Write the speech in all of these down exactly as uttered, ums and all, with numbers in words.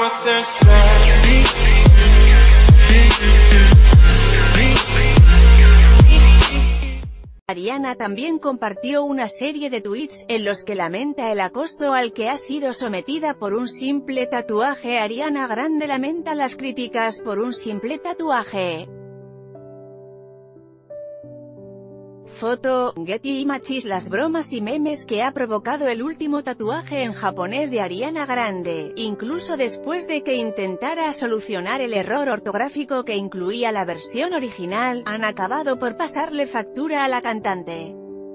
Ariana también compartió una serie de tweets, en los que lamenta el acoso al que ha sido sometida por un simple tatuaje. Ariana Grande lamenta las críticas por un simple tatuaje. Foto, Getty Images. Las bromas y memes que ha provocado el último tatuaje en japonés de Ariana Grande, incluso después de que intentara solucionar el error ortográfico que incluía la versión original, han acabado por pasarle factura a la cantante.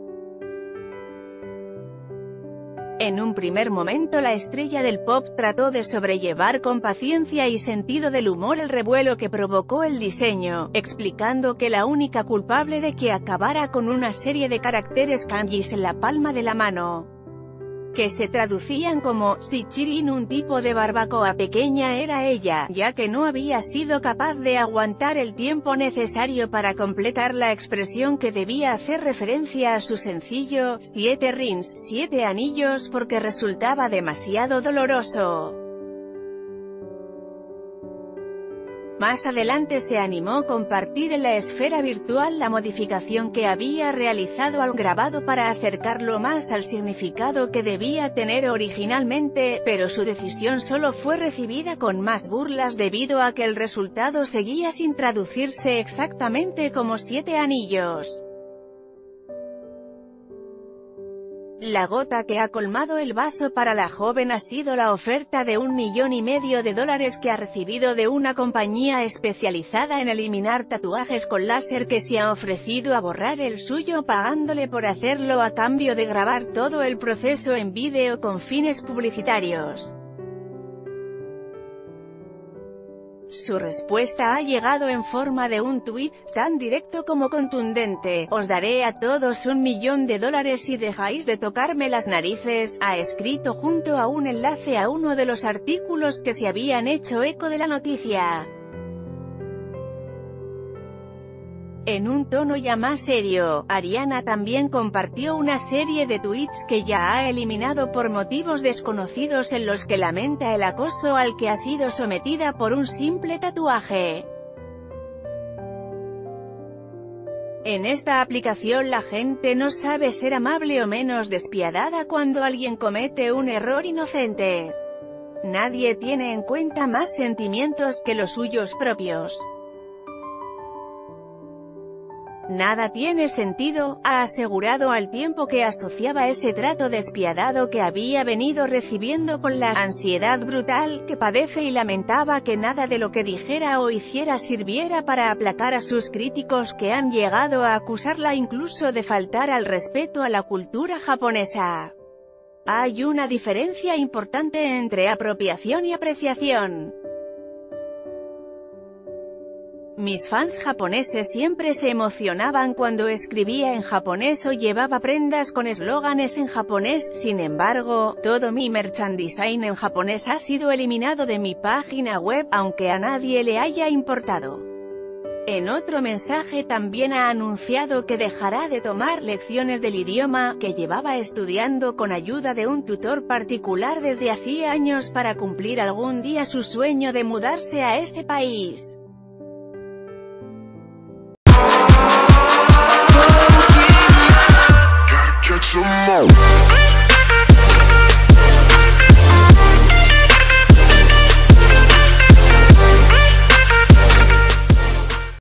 En un primer momento la estrella del pop trató de sobrellevar con paciencia y sentido del humor el revuelo que provocó el diseño, explicando que la única culpable de que acabara con una serie de caracteres kanjis en la palma de la mano, que se traducían como shichirin, un tipo de barbacoa pequeña, era ella, ya que no había sido capaz de aguantar el tiempo necesario para completar la expresión que debía hacer referencia a su sencillo, siete rings, siete anillos, porque resultaba demasiado doloroso. Más adelante se animó a compartir en la esfera virtual la modificación que había realizado al grabado para acercarlo más al significado que debía tener originalmente, pero su decisión solo fue recibida con más burlas debido a que el resultado seguía sin traducirse exactamente como siete anillos. La gota que ha colmado el vaso para la joven ha sido la oferta de un millón y medio de dólares que ha recibido de una compañía especializada en eliminar tatuajes con láser, que se ha ofrecido a borrar el suyo pagándole por hacerlo a cambio de grabar todo el proceso en vídeo con fines publicitarios. Su respuesta ha llegado en forma de un tuit, tan directo como contundente: «Os daré a todos un millón de dólares si dejáis de tocarme las narices», ha escrito junto a un enlace a uno de los artículos que se habían hecho eco de la noticia. En un tono ya más serio, Ariana también compartió una serie de tweets que ya ha eliminado por motivos desconocidos, en los que lamenta el acoso al que ha sido sometida por un simple tatuaje. En esta aplicación la gente no sabe ser amable o menos despiadada cuando alguien comete un error inocente. Nadie tiene en cuenta más sentimientos que los suyos propios. Nada tiene sentido, ha asegurado, al tiempo que asociaba ese trato despiadado que había venido recibiendo con la ansiedad brutal que padece, y lamentaba que nada de lo que dijera o hiciera sirviera para aplacar a sus críticos, que han llegado a acusarla incluso de faltar al respeto a la cultura japonesa. Hay una diferencia importante entre apropiación y apreciación. Mis fans japoneses siempre se emocionaban cuando escribía en japonés o llevaba prendas con eslóganes en japonés. Sin embargo, todo mi merchandising en japonés ha sido eliminado de mi página web, aunque a nadie le haya importado. En otro mensaje también ha anunciado que dejará de tomar lecciones del idioma, que llevaba estudiando con ayuda de un tutor particular desde hacía años, para cumplir algún día su sueño de mudarse a ese país.